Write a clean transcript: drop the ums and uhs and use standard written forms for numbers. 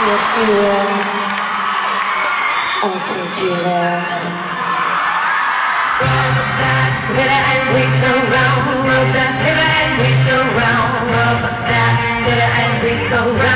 Yes, you will. I'll take you there. Rub that glitter and grease around. Rub that glitter and grease around. Rub that glitter and grease around.